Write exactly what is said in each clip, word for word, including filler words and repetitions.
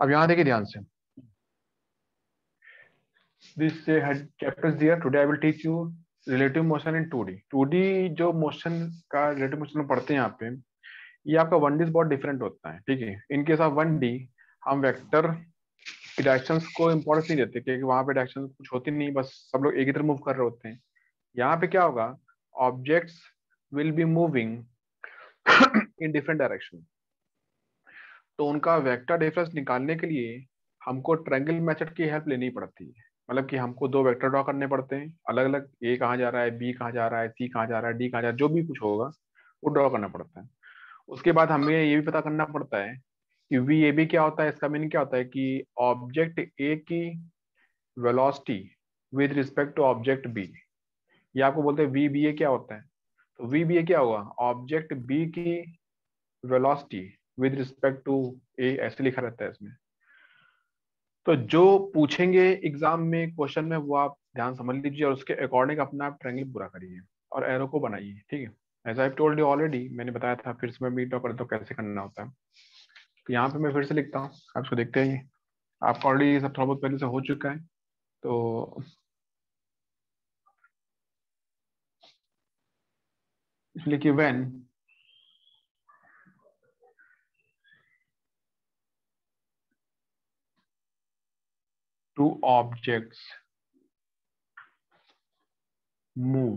अब यहाँ देखिए ध्यान से, this chapters there today I will teach you relative motion in two D. Two D जो मोशन का रिलेटिव मोशन में पढ़ते हैं यहाँ पे, ये आपका वन डी से बहुत डिफरेंट होता है, ठीक है। In case of one D हम वेक्टर की डायरेक्शंस को इंपॉर्टेंस नहीं देते, क्योंकि वहां पे डायरेक्शन कुछ होती नहीं, बस सब लोग एक ही तरफ मूव कर रहे होते हैं। यहाँ पे क्या होगा, objects will be moving in different direction. तो उनका वेक्टर डिफरेंस निकालने के लिए हमको ट्रायंगल मेथड की हेल्प लेनी पड़ती है। मतलब कि हमको दो वेक्टर ड्रॉ करने पड़ते हैं अलग अलग, ए कहाँ जा रहा है, बी कहाँ जा रहा है, सी कहाँ जा रहा है, डी कहाँ जा रहा है, जो भी कुछ होगा वो ड्रॉ करना पड़ता है। उसके बाद हमें ये भी पता करना पड़ता है कि वी ए बी क्या होता है। इसका मीनिंग क्या होता है कि ऑब्जेक्ट ए की velocity with respect to object B, ये आपको बोलते हैं वी बी ए क्या होता है। तो वी बी ए क्या होगा, ऑब्जेक्ट बी की velocity with respect to A, ऐसे लिखा रहता है इसमें। तो जो पूछेंगे एग्जाम में क्वेश्चन में वो आप ध्यान समझ लीजिए और उसके अकॉर्डिंग अपना आप ट्रायंगल पूरा करिए और एरो को बनाइए, ठीक है। As I told you already, मैंने बताया था, फिर से मैं मीट कर तो कैसे करना होता है। तो यहाँ पे मैं फिर से लिखता हूँ, आप इसको देखते हैं। आपका ऑलरेडी सब थोड़ा बहुत पहले से हो चुका है। तो इसलिए कि when two objects move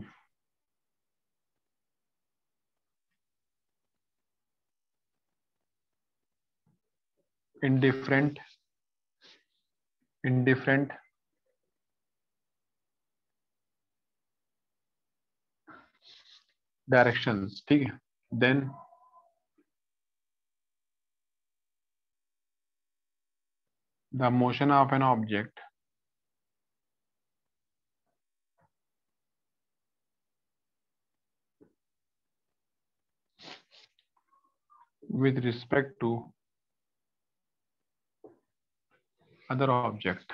in different in different directions, ठीक है, then the motion of an object with respect to other object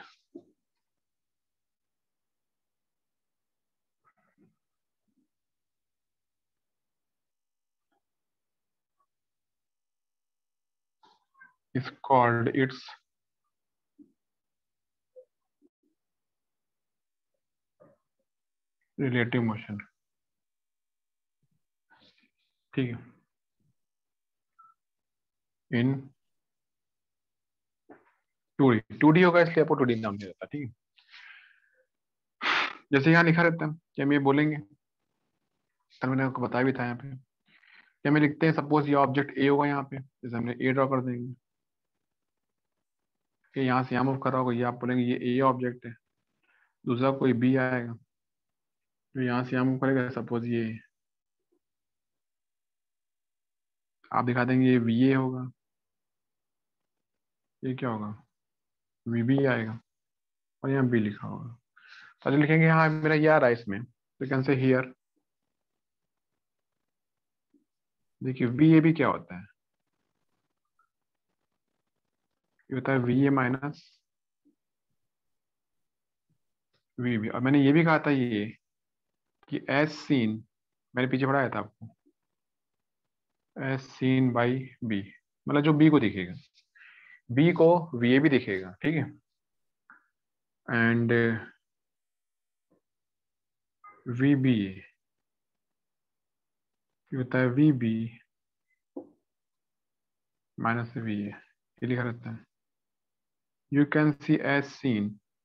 is called its relative motion, ठीक है, in two D. Two D होगा इसलिए आपको टू डी नाम दिया जाता है, ठीक है। जैसे यहाँ लिखा रहता है कि हम ये बोलेंगे, तो मैंने आपको बताया भी था यहाँ पे कि हमें लिखते हैं, सपोज ये ऑब्जेक्ट ए होगा यहाँ पे, जैसे हमने ए ड्रॉ कर देंगे कि यहाँ से यहाँ मूव कर रहा होगा, ये आप बोलेंगे ये ए ऑब्जेक्ट है। दूसरा कोई बी आएगा तो यहाँ से यहाँ मूव करेगा, सपोज ये आप दिखा देंगे ये वी ए होगा, ये क्या होगा, वी बी आएगा, और यहाँ बी लिखा होगा। तो लिखेंगे हाँ मेरा ये आ रहा है इसमें, तो कैन से हियर। देखिए वी ए बी क्या होता है, ये होता है V A minus V B. और मैंने ये भी कहा था ये कि एस सीन, मैंने पीछे पढ़ाया था आपको, एस सीन बाई बी, मतलब जो बी को दिखेगा, बी को वी ए भी दिखेगा, ठीक है। एंड वी बी होता है V B minus V A, ये लिखा रहता है। You can see as seen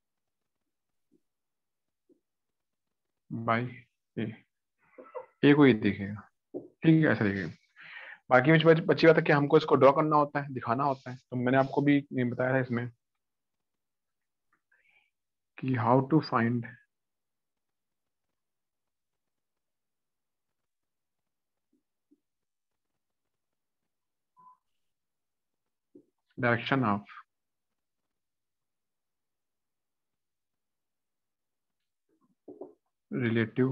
by A, A को ये दिखेगा, ठीक है, ऐसा दिखेगा। बाकी में बच- बची बात है कि हमको इसको ड्रॉ करना होता है, दिखाना होता है। तो मैंने आपको भी ये बताया था इसमें कि how to find direction of relative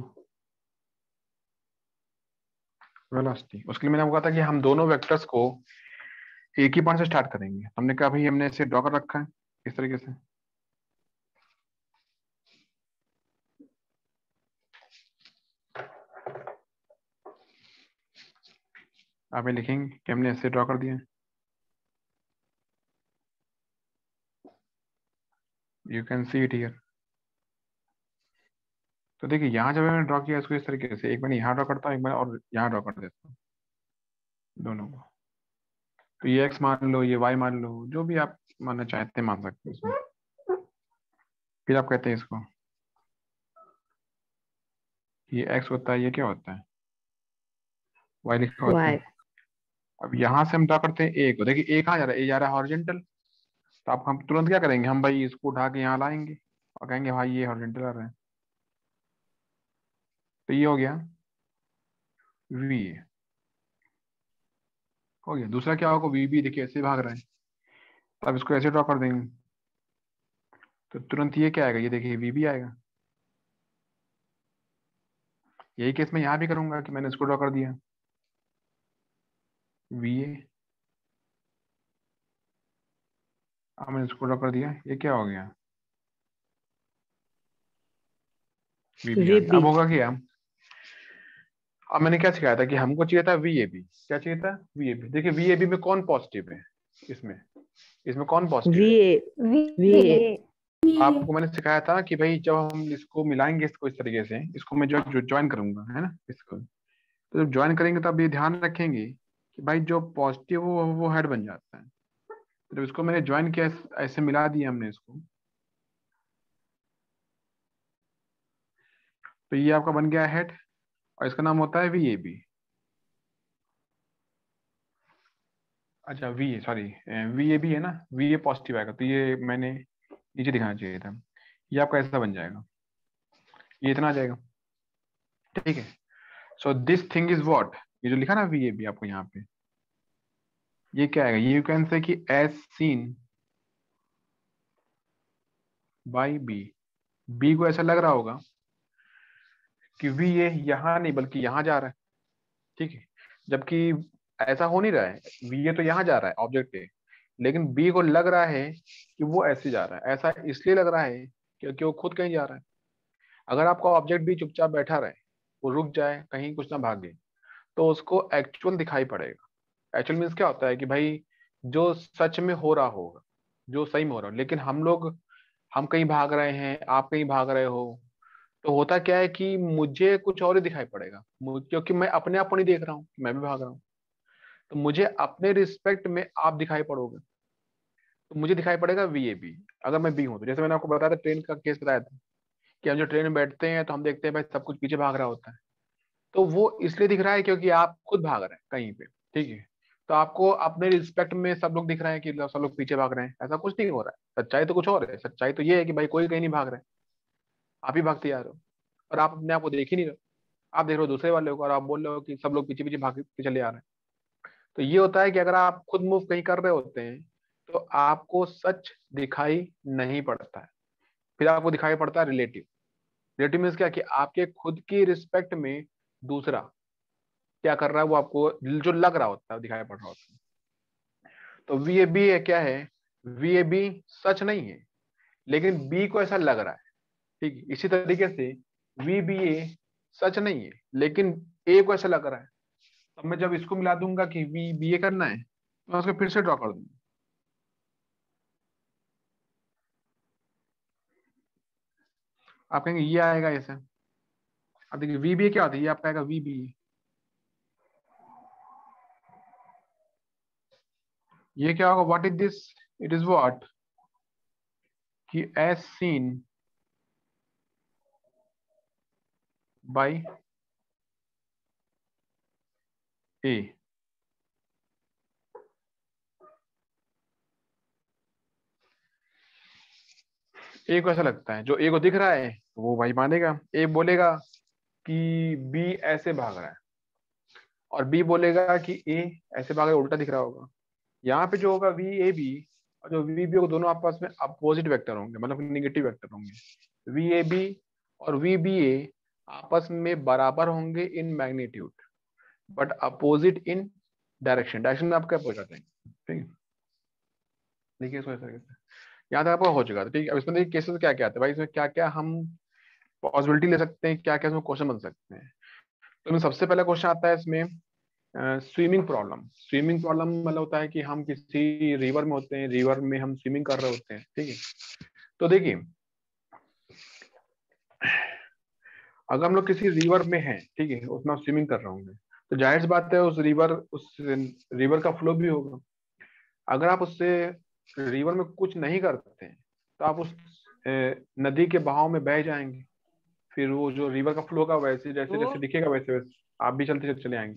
velocity. उसके लिए मैंने आपको कहा था कि हम दोनों वेक्टर्स को एक ही पॉइंट से स्टार्ट करेंगे। हमने कहा भाई हमने इसे ड्रॉ कर रखा है इस तरीके से, आप ये लिखेंगे कि हमने इसे ड्रॉ कर दिया है। You can see it here. तो देखिए यहाँ जब मैंने ड्रॉ किया इसको इस तरीके से, एक मैंने यहाँ ड्रॉ करता हूँ, एक मैंने और यहाँ ड्रॉ कर देता हूँ दोनों को। तो ये एक्स मान लो, ये वाई मान लो, जो भी आप मानना चाहते हैं मान सकते हैं इसमें। फिर आप कहते हैं इसको, ये एक्स होता है, ये क्या होता है, वाई लिखा होता वाई। है। अब यहाँ से हम ड्रॉ करते हैं ए को, देखिए ए कहाँ जा रहा है, ए जा रहा है हॉरिजेंटल। तो आप हम तुरंत क्या करेंगे, हम भाई इसको उठा के यहाँ लाएंगे और कहेंगे भाई ये हॉरिजेंटल आ रहा है। तो ये हो गया वी ए, हो गया। दूसरा क्या होगा, वी बी, देखिए ऐसे भाग रहा है, तो अब इसको ऐसे ड्रॉ कर देंगे, तो तुरंत ये क्या आएगा, ये देखिए वी बी आएगा। यही केस मैं यहाँ भी करूंगा कि मैंने इसको ड्रॉ कर दिया वी ए, अब मैंने इसको ड्रॉ कर दिया, ये क्या हो गया, वी बी आ गया। वीबी। अब होगा क्या, अब मैंने क्या सिखाया था कि हमको चाहिए था वी ए बी, क्या चाहिए था, वी ए बी। देखिए वी ए बी में कौन पॉजिटिव है, इसमें इसमें कौन पॉजिटिव वी है। ए। V A. आपको मैंने सिखाया था कि भाई जब हम इसको मिलाएंगे इसको इस तरीके से, इसको मैं जो ज्वाइन करूंगा है ना इसको, तो जब ज्वाइन करेंगे तो आप ये ध्यान रखेंगे कि भाई जो पॉजिटिव हो वो हेड बन जाता है। तो जब इसको मैंने ज्वाइन किया, ऐसे मिला दिया हमने इसको, तो ये आपका बन गया हेड, और इसका नाम होता है वी ए बी। अच्छा V A, sorry, V A B है ना, वी ए पॉजिटिव आएगा, तो ये मैंने नीचे दिखाना चाहिए था। ये आपका ऐसा बन जाएगा, ये इतना आ जाएगा, ठीक है। So this thing is what, ये जो लिखा ना वी ए बी आपको यहाँ पे, ये क्या आएगा, ये यू कैन से कि as seen by B. B को ऐसा लग रहा होगा कि वी ए यहाँ नहीं बल्कि यहाँ जा रहा है, ठीक है। जबकि ऐसा हो नहीं रहा है, वी ए तो यहाँ जा रहा है ऑब्जेक्ट है, लेकिन बी को लग रहा है कि वो ऐसे जा रहा है। ऐसा इसलिए लग रहा है क्योंकि वो खुद कहीं जा रहा है। अगर आपका ऑब्जेक्ट भी चुपचाप बैठा रहे, वो रुक जाए कहीं, कुछ ना भागे, तो उसको एक्चुअल दिखाई पड़ेगा। एक्चुअल मीन्स क्या होता है कि भाई जो सच में हो रहा होगा, जो सही में हो रहा हो, लेकिन हम लोग, हम कहीं भाग रहे हैं, आप कहीं भाग रहे हो, तो होता क्या है कि मुझे कुछ और ही दिखाई पड़ेगा, मुझ- क्योंकि मैं अपने आप को नहीं देख रहा हूँ, मैं भी भाग रहा हूँ। तो मुझे अपने रिस्पेक्ट में आप दिखाई पड़ोगे, तो मुझे दिखाई पड़ेगा वी ए बी। अगर मैं बी हूँ तो, जैसे मैंने आपको बताया था, ट्रेन का केस बताया था कि हम जो ट्रेन में बैठते हैं तो हम देखते हैं भाई सब कुछ पीछे भाग रहा होता है। तो वो इसलिए दिख रहा है क्योंकि आप खुद भाग रहे हैं कहीं पे, ठीक है। तो आपको अपने रिस्पेक्ट में सब लोग दिख रहे हैं कि सब लोग पीछे भाग रहे हैं, ऐसा कुछ नहीं हो रहा है। सच्चाई तो कुछ और है, सच्चाई तो ये है कि भाई कोई कहीं नहीं भाग रहा है, आप ही भागते जा रहे हो, और आप अपने आप को देख ही नहीं रहे हो। आप देख रहे हो दूसरे वाले को और आप बोल रहे हो कि सब लोग पीछे पीछे भाग के चले आ रहे हैं। तो ये होता है कि अगर आप खुद मूव कहीं कर रहे होते हैं तो आपको सच दिखाई नहीं पड़ता है, फिर आपको दिखाई पड़ता है रिलेटिव। रिलेटिव मीन्स क्या, कि आपके खुद की रिस्पेक्ट में दूसरा क्या कर रहा है वो आपको जो लग रहा होता है, दिखाई पड़ रहा होता है। तो वी ए बी क्या है, वी ए बी सच नहीं है, लेकिन बी को ऐसा लग रहा है, ठीक है। इसी तरीके से वी बी ए सच नहीं है, लेकिन ए को ऐसा लग रहा है। अब मैं जब इसको मिला दूंगा कि वी बी ए करना है, तो मैं उसको फिर से ड्रॉ कर दूंगा। आप कहेंगे ये आएगा ऐसा। अब देखिए वी बी ए क्या होता है, ये आपका आएगा वी बी ए। ये क्या होगा, what is this, it is what, कि as seen by A. A को ऐसा लगता है, जो ए को दिख रहा है वो भाई मानेगा। ए बोलेगा कि बी ऐसे भाग रहा है, और बी बोलेगा कि ए ऐसे भाग रहा है, उल्टा दिख रहा होगा। यहाँ पे जो होगा वी ए बी और जो वी बी होगा, दोनों आपस में अपोजिट वेक्टर होंगे, मतलब निगेटिव वेक्टर होंगे। वी ए बी और वी बी ए आपस में बराबर होंगे in magnitude, but opposite in direction. Direction में आप क्या पहुंच जाते हैं, ठीक है। देखिए इसको इस तरीके से यहाँ तक आपका हो चुका था, ठीक है। अब इसमें देखिए केसेस क्या क्या आते हैं भाई, इसमें क्या क्या हम पॉसिबिलिटी ले सकते हैं, क्या क्या इसमें क्वेश्चन बन सकते हैं। तो इसमें सबसे पहला क्वेश्चन आता है इसमें स्विमिंग प्रॉब्लम। स्विमिंग प्रॉब्लम मतलब होता है कि हम किसी रिवर में होते हैं, रिवर में हम स्विमिंग कर रहे होते हैं, ठीक है। तो देखिए, अगर हम लोग किसी रिवर में हैं, ठीक है, उसमें स्विमिंग कर रहे होंगे, तो जाहिर सी बात है उस रिवर उस रिवर का फ्लो भी होगा। अगर आप उससे रिवर में कुछ नहीं करते हैं तो आप उस ए, नदी के बहाव में बह जाएंगे। फिर वो जो रिवर का फ्लो होगा वैसे जैसे तो जैसे दिखेगा वैसे वैसे आप भी चलते चलते चले आएंगे।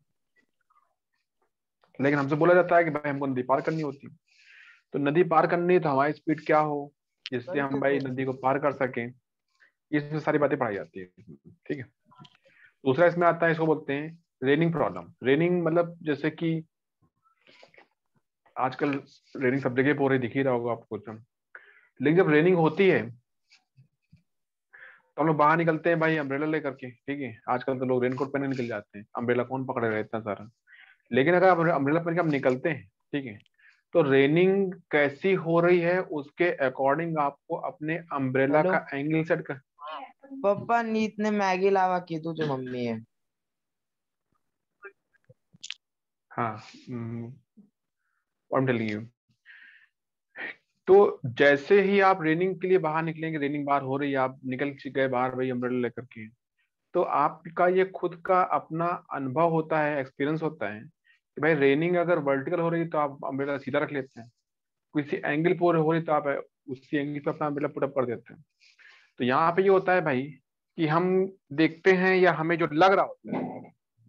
लेकिन हमसे बोला जाता है कि भाई हमको नदी पार करनी होती है। तो नदी पार करनी है तो हमारी स्पीड क्या हो जिससे कल हम के भाई थे। नदी को पार कर सकें, इसमें सारी बातें पढ़ाई जाती है। ठीक है। दूसरा इसमें आता है, इसको बोलते हैं रेनिंग प्रॉब्लम। रेनिंग मतलब जैसे कि आजकल रेनिंग सब जगह हो रही दिख ही रहा होगा आपको तो। लेकिन जब रेनिंग होती है तो हम लोग बाहर निकलते हैं भाई अम्ब्रेला लेकर के, ठीक है। आजकल तो लोग रेनकोट पहने निकल जाते हैं, अम्ब्रेला कौन पकड़े रहे इतना सारा। लेकिन अगर आप अम्ब्रेला पहन के हम निकलते हैं, ठीक है, तो रेनिंग कैसी हो रही है उसके अकॉर्डिंग आपको अपने अम्ब्रेला हेलो का एंगल सेट कर। पापा, नीत ने मैगी लावा की तू जो मम्मी है। हाँ, आई टेलिंग यू। तो जैसे ही आप रेनिंग के लिए बाहर निकलेंगे, रेनिंग बाहर हो रही है, आप निकल गए बाहर भाई अम्ब्रेला लेकर के, तो आपका ये खुद का अपना अनुभव होता है, एक्सपीरियंस होता है कि भाई रेनिंग अगर वर्टिकल हो रही है तो आप अम्ब्रेला सीधा रख लेते हैं, किसी एंगल पर हो रही तो आप उसी एंगल पे अपना अम्ब्रेला पुटअप कर देते हैं। तो यहाँ पे ये होता है भाई कि हम देखते हैं या हमें जो लग रहा होता है,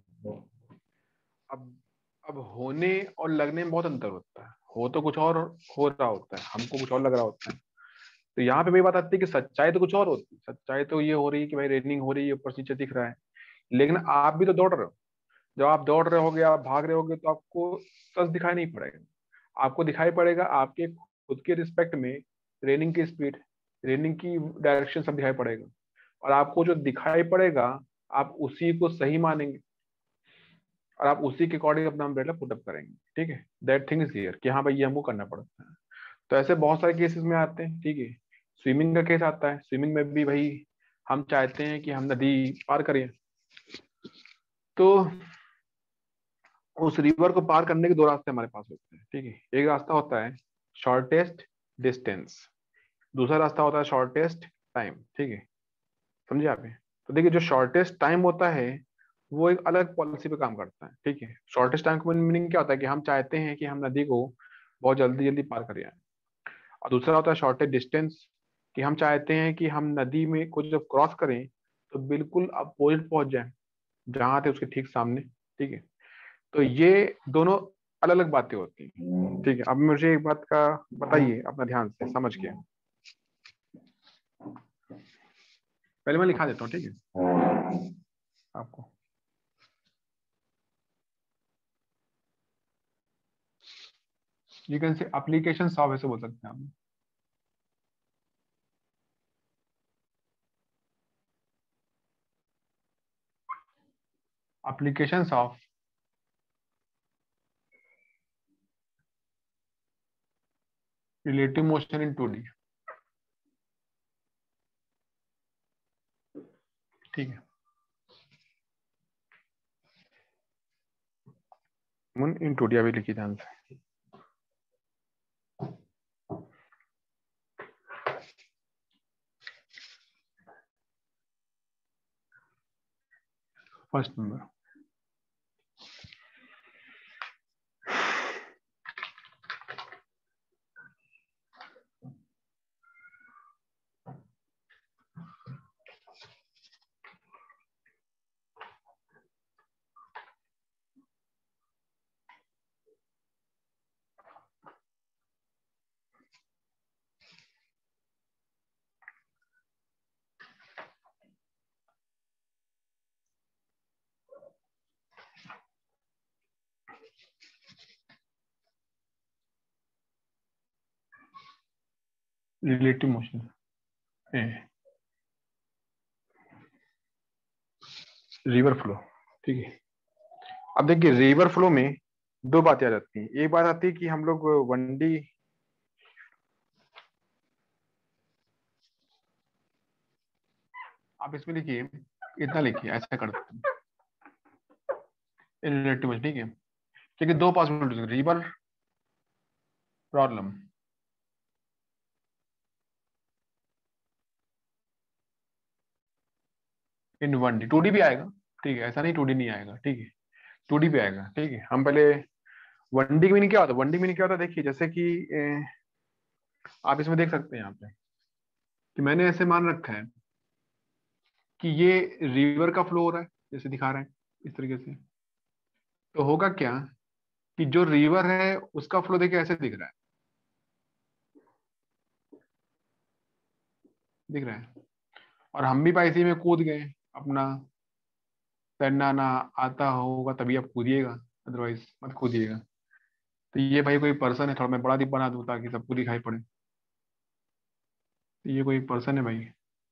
अब अब होने और लगने में बहुत अंतर होता है। हो तो कुछ और हो रहा होता है, हमको कुछ और लग रहा होता है। तो यहाँ पे मेरी बात आती है कि सच्चाई तो कुछ और होती है। सच्चाई तो ये हो रही है कि भाई रेनिंग हो रही है, ऊपर से नीचे दिख रहा है, लेकिन आप भी तो दौड़ रहे हो। जब आप दौड़ रहे होगे, आप भाग रहे होगे, तो आपको सच दिखाई नहीं पड़ेगा। आपको दिखाई पड़ेगा आपके खुद के रिस्पेक्ट में रेनिंग की स्पीड, रेनिंग की डायरेक्शन सब दिखाई पड़ेगा। और आपको जो दिखाई पड़ेगा आप उसी को सही मानेंगे और आप उसी के अकॉर्डिंग अपना अम्ब्रेला पुटअप करेंगे। ठीक है, दैट थिंग इज हियर कि हाँ भाई ये हमको करना पड़ता है। तो ऐसे बहुत सारे केसेस में आते हैं। ठीक है, स्विमिंग का केस आता है। स्विमिंग में भी भाई हम चाहते हैं कि हम नदी पार करें, तो उस रिवर को पार करने के दो रास्ते हमारे पास होते हैं। ठीक है, एक रास्ता होता है शॉर्टेस्ट डिस्टेंस, दूसरा रास्ता होता है शॉर्टेस्ट टाइम। ठीक है, समझे आप ये? तो देखिए, जो शॉर्टेस्ट टाइम होता है वो एक अलग पॉलिसी पे काम करता है। ठीक है, शॉर्टेस्ट टाइम का मीनिंग क्या होता है कि हम चाहते हैं कि हम नदी को बहुत जल्दी जल्दी पार कर जाएं। और दूसरा होता है शॉर्टेस्ट डिस्टेंस, कि हम चाहते हैं कि हम नदी में को जब क्रॉस करें तो बिल्कुल अपोजिट पहुंच जाए, जहां थे उसके ठीक सामने। ठीक है, तो ये दोनों अलग अलग बातें होती हैं। ठीक है, अब मुझे एक बात का बताइए अपना ध्यान से समझ के। पहले मैं लिखा देता हूँ, ठीक है आपको। You can say application of, ऐसे बोल सकते हैं आप। Application of relative motion in two D. ठीक है, मुन इन टू डी अभी लिखी ध्यान से। First number, relative motion river flow. ठीक है, अब देखिए रिवर फ्लो में दो बातें आ जाती हैं। एक बात आती है कि हम लोग वनडी, आप इसमें लिखिए, इतना लिखिए, ऐसा कर देते हैं रिलेटिव मोशन। ठीक है, क्योंकि दो possibility, river problem in one D. Two D भी आएगा, ठीक है, ऐसा नहीं टू डी नहीं आएगा, ठीक है, टू डी भी आएगा, ठीक है। हम पहले वन डी की मीनिंग क्या होता है, वन डी मीनिंग क्या होता है, देखिए जैसे कि ए, आप इसमें देख सकते हैं यहाँ पे कि मैंने ऐसे मान रखा है कि ये रिवर का फ्लो हो रहा है, जैसे दिखा रहा है इस तरीके से। तो होगा क्या कि जो रिवर है उसका फ्लो देखिए ऐसे दिख रहा है, दिख रहा है, और हम भी भाई इसी में कूद गए अपना। तैरना ना आता होगा तभी आप कूदिएगा, अदरवाइज मत कूदिएगा। तो ये भाई कोई पर्सन है, थोड़ा मैं बड़ा दीप बना दूं ताकि सबको दिखाई पड़े। तो ये कोई पर्सन है भाई,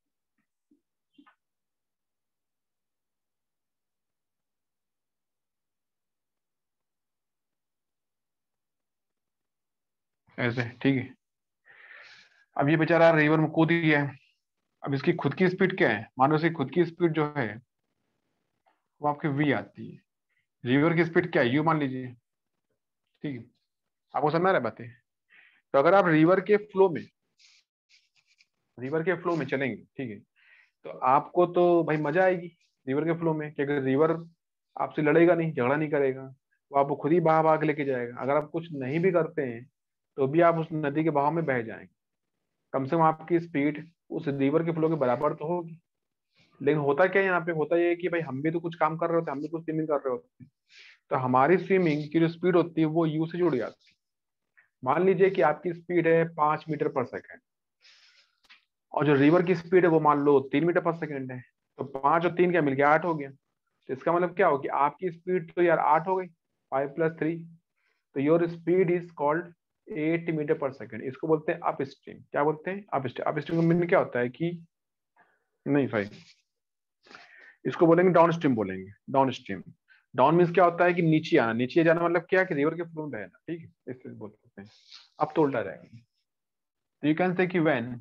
ऐसे, ठीक है। अब ये बेचारा रिवर में कूद गया है। अब इसकी खुद की स्पीड क्या है, मानो इसकी खुद की स्पीड जो है वो आपकी वी आती है। रिवर की स्पीड क्या है, यू मान लीजिए, ठीक है। आपको समझ में आ रहा है बातें। तो अगर आप रिवर के फ्लो में रिवर के फ्लो में चलेंगे, ठीक है, तो आपको तो भाई मजा आएगी रिवर के फ्लो में, कि अगर रिवर आपसे लड़ेगा नहीं, झगड़ा नहीं करेगा, वो आपको खुद ही बहा बहा के लेके जाएगा। अगर आप कुछ नहीं भी करते हैं तो भी आप उस नदी के बहाव में बह जाएंगे। कम से कम आपकी स्पीड उस रिवर के फ्लो के बराबर तो होगी। लेकिन होता क्या है यहाँ पे, होता ये है कि भाई हम भी तो कुछ काम कर रहे होते हैं, हम भी कुछ स्विमिंग कर रहे होते हैं, तो हमारी स्विमिंग की जो स्पीड होती है वो यू से जुड़ जाती है। मान लीजिए कि आपकी स्पीड है पांच मीटर पर सेकेंड, और जो रिवर की स्पीड है वो मान लो तीन मीटर पर सेकेंड है, तो पांच और तीन क्या मिल गया, आठ हो गया। तो इसका मतलब क्या हो कि आपकी स्पीड तो यार आठ हो गई, फाइव प्लस थ्री, तो your speed is called eight metre per second. इसको बोलते हैं अप स्ट्रीम। क्या बोलते हैं, अप स्ट्रीम। अप स्ट्रीम का मीनिंग क्या होता है कि, नहीं भाई, इसको बोलेंगे डाउन स्ट्रीम, बोलेंगे डाउन स्ट्रीम। डाउन मीन्स क्या होता है कि नीचे आना, नीचे जाना मतलब क्या कि रिवर के फ्लो में बहना, ठीक है, इससे बोल सकते हैं। अब तो उल्टा जाएगा, तो यू कैन से कि when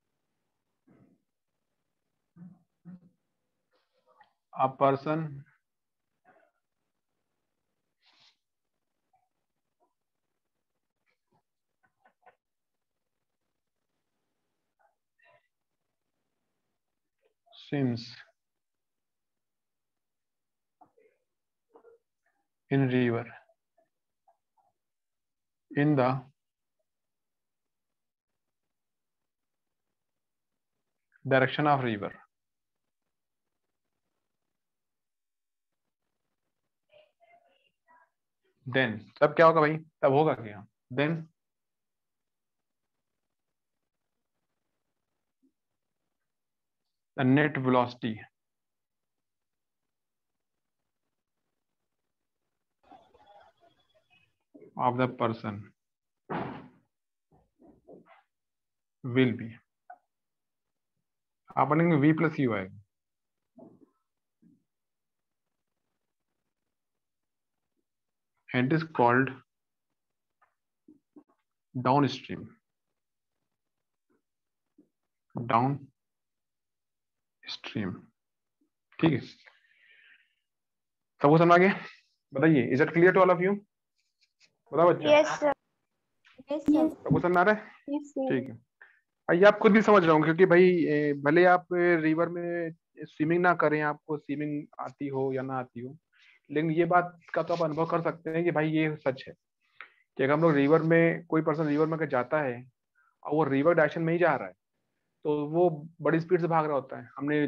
a person swims in river in the direction of river, then तब क्या होगा भाई, तब होगा क्या, then the net velocity of the person will be, आप बोलेंगे v प्लस यू आएगा, and it is called downstream, downstream, ठीक है। सबको समझ आ गया, बताइए, is it clear to all of you, बताओ बच्चा। Yes sir. Yes sir. सबको समझ में आ रहा है, यस सर। ठीक है। ये आप खुद भी समझ रहे होंगे, क्योंकि भाई ए, भले आप रिवर में स्विमिंग ना करें, आपको स्विमिंग आती हो या ना आती हो, लेकिन ये बात का तो आप अनुभव कर सकते हैं कि भाई ये सच है कि अगर हम लोग रिवर में, कोई पर्सन रिवर में अगर जाता है और वो रिवर डायरेक्शन में ही जा रहा है, तो वो बड़ी स्पीड से भाग रहा होता है। हमने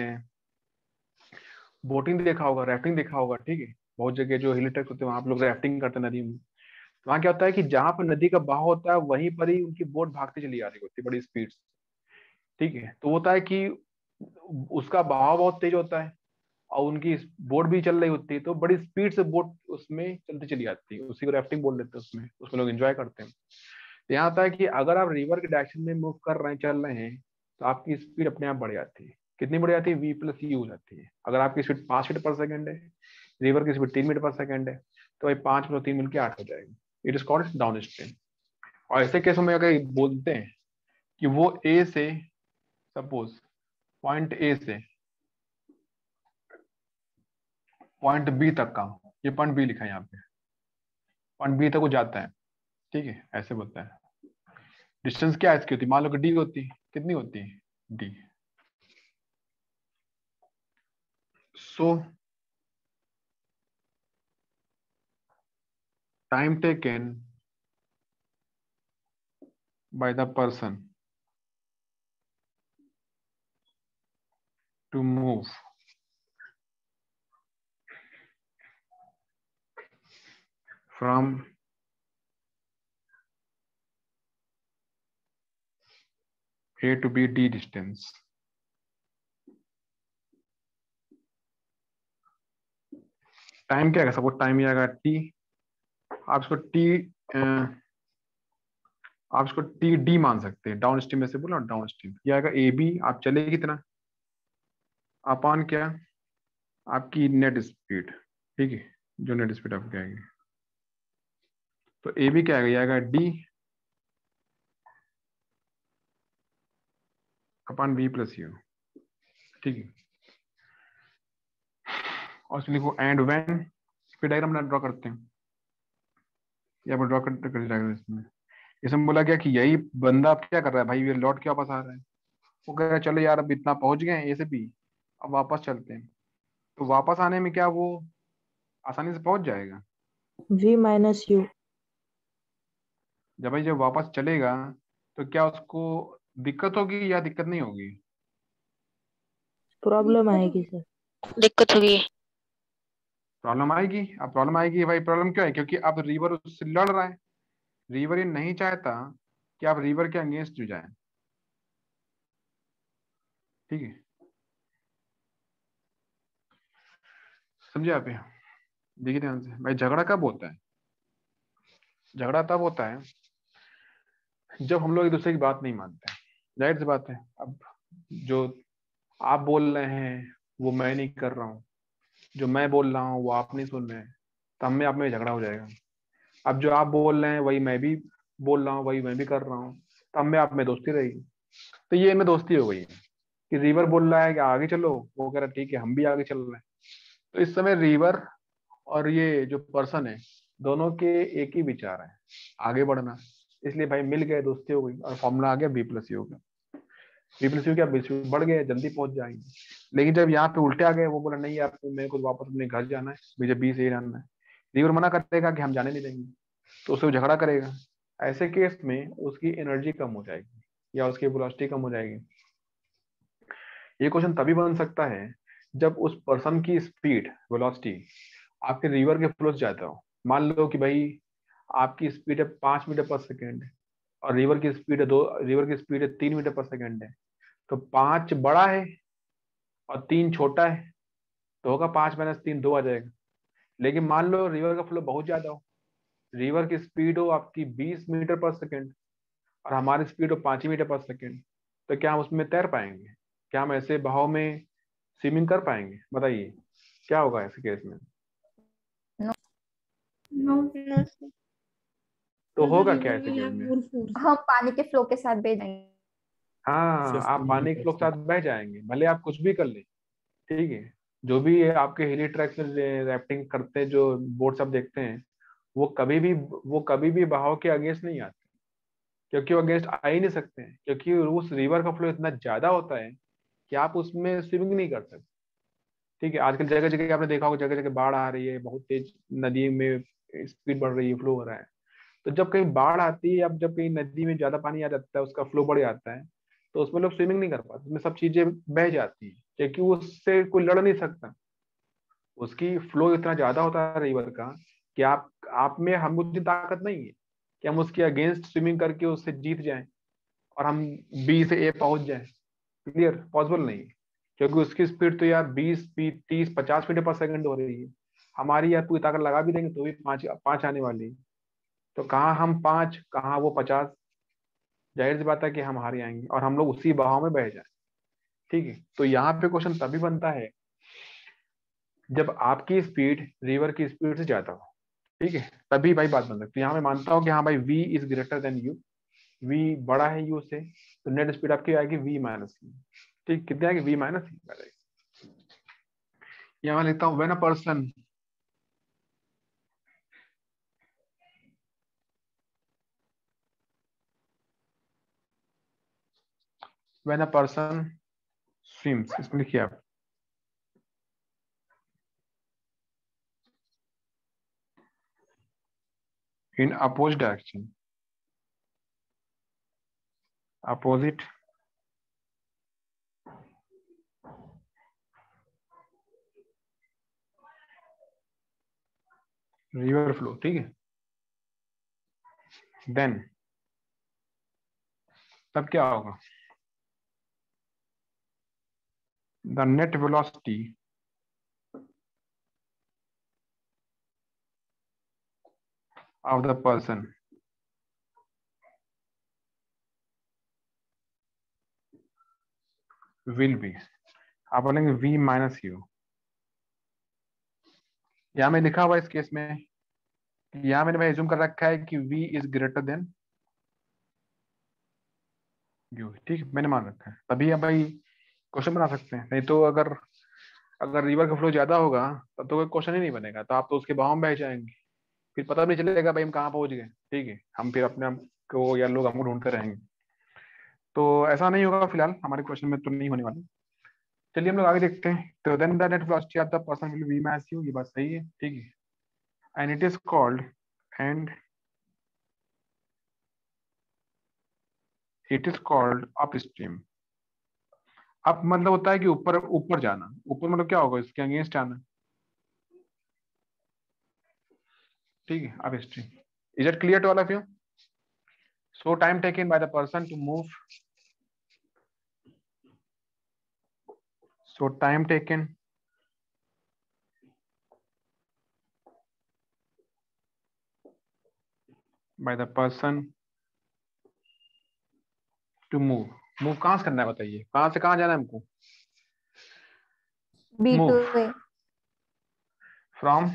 बोटिंग देखा होगा, राफ्टिंग देखा होगा, ठीक है, बहुत जगह जो हिल ट्रैक होते हैं वहां आप लोग राफ्टिंग करते हैं नदी में। तो वहाँ क्या होता है कि जहाँ पर नदी का बहाव होता है वहीं पर ही उनकी बोट भागती चली आ रही होती है बड़ी स्पीड से, ठीक है। तो होता है कि उसका बहाव बहुत तेज होता है और उनकी बोट भी चल रही होती है, तो बड़ी स्पीड से बोट उसमें चलती चली जाती है, उसी को राफ्टिंग बोल देते हैं, उसमें उसमें लोग एंजॉय करते हैं। तो यहाँ होता है कि अगर आप रिवर के डायरेक्शन में मूव कर रहे हैं, चल रहे हैं, तो आपकी स्पीड अपने आप बढ़ जाती है। कितनी बढ़ जाती है, वी प्लस यू हो जाती है। अगर आपकी स्पीड पांच मीटर पर सेकंड है, रिवर की स्पीड तीन मीटर पर सेकंड है, तो भाई पांच प्लस तीन मिलकर आठ हो जाएगी। It is called down stream. और ऐसे केसों में अगर बोलते हैं कि वो ए से, सपोज पॉइंट ए से पॉइंट बी तक का, ये पॉइंट बी लिखा है यहाँ पे, पॉइंट बी तक वो जाता है, ठीक है, ऐसे बोलता है। डिस्टेंस क्या है इसकी होती है, मान लो कि डी होती है, कितनी होती है, D. So time taken by the person to move from A to B d distance time क्या है, सपोज टाइम ये आएगा टी, आप इसको टी आप इसको टी डी मान सकते हैं, डाउन स्ट्रीम में से बोला डाउन स्ट्रीम, ये आएगा ए बी, आप चले कितना अपान क्या आपकी नेट स्पीड, ठीक है, जो नेट स्पीड आपकी आएगी, तो ए बी क्या आएगा, ये आएगा D upon B plus u, ठीक है। और इसमें लिखो एंड व्हेन, फिर डायग्राम ड्रॉ करते हैं, यहाँ पर ड्रॉ करते कर डायग्राम इसमें, इसमें बोला गया कि यही बंदा अब क्या कर रहा है भाई, ये लौट के वापस आ रहा है, वो कह रहा है चलो यार अब इतना पहुंच गए हैं ए से बी, अब वापस चलते हैं, तो वापस आने में क्या वो आसानी से पहुंच जाएगा, v माइनस यू। जब भाई जब वापस चलेगा तो क्या उसको दिक्कत होगी या दिक्कत नहीं होगी, प्रॉब्लम आएगी सर। दिक्कत होगी। प्रॉब्लम आएगी। अब प्रॉब्लम आएगी भाई, प्रॉब्लम क्यों है, क्योंकि अब रिवर उससे लड़ रहा है, रिवर ये नहीं चाहता कि आप रिवर के अगेंस्ट जाए, ठीक है, समझे आप, देखिए ध्यान से भाई, झगड़ा कब होता है, झगड़ा तब होता है जब हम लोग एक दूसरे की बात नहीं मानते हैं, जाहिर सी बात है। अब जो आप बोल रहे हैं वो मैं नहीं कर रहा हूँ, जो मैं बोल रहा हूँ वो आप नहीं सुन रहे हैं, तो हमें आप में झगड़ा हो जाएगा। अब जो आप बोल रहे हैं वही मैं भी बोल रहा हूँ, वही मैं भी कर रहा हूँ, तो हमें आप में दोस्ती रहेगी। तो ये में दोस्ती हो गई है कि रिवर बोल रहा है कि आगे चलो, वो कह रहा है ठीक है हम भी आगे चल रहे हैं, तो इस समय रिवर और ये जो पर्सन है दोनों के एक ही विचार है, आगे बढ़ना, इसलिए भाई मिल गए, दोस्ती हो गई, और फॉर्मूला आ गया बी प्लस यू का, बी प्लस यू क्या बी बढ़ गए, जल्दी पहुंच जाएंगे। लेकिन जब यहाँ पे उल्टे आ गए, वो बोला नहीं यार मेरे को वापस अपने घर जाना है, मुझे बी से ही रहना है, रिवर मना करेगा कि हम जाने नहीं देंगे, तो उससे वो झगड़ा करेगा, ऐसे केस में उसकी एनर्जी कम हो जाएगी या उसकी वेलोसिटी कम हो जाएगी। ये क्वेश्चन तभी बन सकता है जब उस पर्सन की स्पीड वेलोसिटी आपके रिवर के फ्लो से ज्यादा हो। मान लो कि भाई आपकी स्पीड है पांच मीटर पर सेकेंड और रिवर की स्पीड है दो रिवर की स्पीड है तीन मीटर पर सेकेंड है, तो पांच बड़ा है और तीन छोटा है, तो होगा पांच माइनस तीन, दो आ जाएगा। लेकिन मान लो रिवर का फ्लो बहुत ज्यादा हो, रिवर की स्पीड हो आपकी बीस मीटर पर सेकेंड और हमारी स्पीड हो पांच ही मीटर पर सेकेंड, तो क्या हम उसमें तैर पाएंगे, क्या हम ऐसे बहाव में स्विमिंग कर पाएंगे, बताइए क्या होगा ऐसे केस में। नो तो होगा क्या ऐसे केस में, हम पानी के फ्लो के साथ बह जाएंगे। हाँ आप पानी के फ्लो के साथ बह जाएंगे, भले आप कुछ भी कर ले, ठीक है। जो भी आपके हिली ट्रैक्स में रैफ्टिंग करते हैं, जो बोट्स आप देखते हैं, वो कभी भी वो कभी भी बहाव के अगेंस्ट नहीं आते, क्योंकि वो अगेंस्ट आ ही नहीं सकते हैं, क्योंकि उस रिवर का फ्लो इतना ज्यादा होता है कि आप उसमें स्विमिंग नहीं कर सकते, ठीक है। आजकल जगह जगह आपने देखा होगा, जगह जगह बाढ़ आ रही है, बहुत तेज नदी में स्पीड बढ़ रही है, फ्लो हो रहा है, तो जब कहीं बाढ़ आती है, अब जब कहीं नदी में ज्यादा पानी आ जाता है, उसका फ्लो बढ़ जाता है, तो उसमें लोग स्विमिंग नहीं कर पाते, उसमें सब चीजें बह जाती है, क्योंकि उससे कोई लड़ नहीं सकता, उसकी फ्लो इतना ज्यादा होता है रिवर का कि आप आप में हम उतनी ताकत नहीं है कि हम उसके अगेंस्ट स्विमिंग करके उससे जीत जाएं और हम बी से ए पहुंच जाएं, क्लियर, पॉसिबल नहीं है, क्योंकि उसकी स्पीड तो यार बीस तीस पचास मीटर पर सेकंड हो रही है, हमारी यार पूरी ताकत लगा भी देंगे तो भी पांच पांच आने वाली है, तो कहाँ हम पांच कहाँ वो पचास, जाहिर सी बात है कि हम हार आएंगे और हम लोग उसी बहाव में बह जाए, ठीक है। तो यहाँ पे क्वेश्चन तभी बनता है जब आपकी स्पीड रिवर की स्पीड से ज्यादा हो, ठीक है, तभी भाई बात बन सकती है। यहाँ मैं मानता हूँ कि हाँ भाई v is greater than u, v बड़ा है u से, तो नेट स्पीड आपकी आएगी v माइनस यू, ठीक, कितनी आएगी v माइनस यू। यहाँ मैं लिखता हूँ when a person when a person swims, इसमें लिखिए आप in opposite direction, opposite river flow, ठीक है। देन तब क्या होगा, the net velocity of the person will be, आप बोलेंगे v माइनस यू। यहां में लिखा हुआ इस केस में, यहां मैंने भाई एज्यूम कर रखा है कि v is greater than u, ठीक है, मैंने मान रखा है, तभी हम भाई क्वेश्चन बना सकते हैं। नहीं तो अगर अगर रिवर का फ्लो ज्यादा होगा तब तो कोई क्वेश्चन ही नहीं बनेगा, तो आप तो उसके बहाव में बह जाएंगे, फिर पता भी नहीं चलेगा भाई हम कहाँ पहुंच गए, ठीक है। हम फिर अपने आप को या लोग हमको ढूंढते रहेंगे, तो ऐसा नहीं होगा फिलहाल हमारे क्वेश्चन में तो नहीं होने वाला। चलिए हम लोग आगे देखते हैं। तो then the net velocity of the person will be minus u, ये बात सही है, ठीक है। And it is called and it is called up stream. Up मतलब होता है कि ऊपर ऊपर जाना, ऊपर मतलब क्या होगा, इसके अगेंस्ट आना, ठीक है, up stream. Is it clear to all of you? So time taken by the person to move, so time taken by the person to move, move कहां से करना है बताइए, कहां से कहां जाना है हमको, B to Move. A, from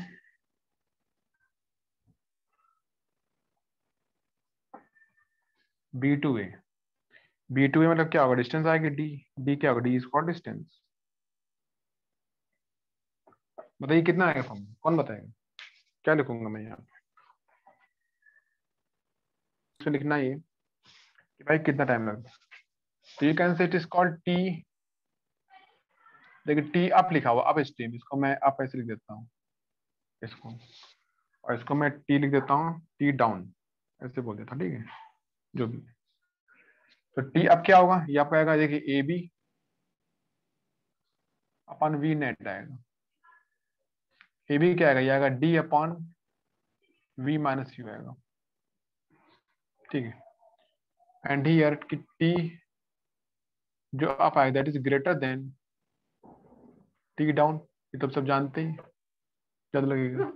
B to A, B to A मतलब क्या होगा, डिस्टेंस आएगी D, D क्या होगा, D इज कॉल्ड डिस्टेंस। बताइए कितना आएगा फॉर्म, कौन बताएगा, क्या लिखूंगा मैं यहाँ पे, इसमें लिखना ये कि भाई कितना टाइम लगेगा। तो you can say it is called T, देखिए T अप लिखा हुआ, अप स्ट्रीम, इसको मैं अप ऐसे लिख देता हूँ इसको, और इसको मैं T लिख देता हूँ T डाउन, ऐसे बोल देता हूँ, ठीक है, जो भी। तो T अब क्या होगा, ये आपको आएगा, देखिए A B upon v net आएगा, ए बी क्या आएगा, ये आएगा D upon v minus u आएगा, ठीक है। एंड हियर कि T जो अप आएगा that is greater than T down, ये तो सब जानते ही, ज्यादा लगेगा।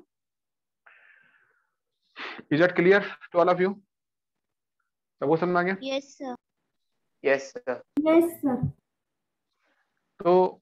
Is it clear to all of you? सबको समझ में आ गया? Yes, sir. Yes sir. Yes, sir. तो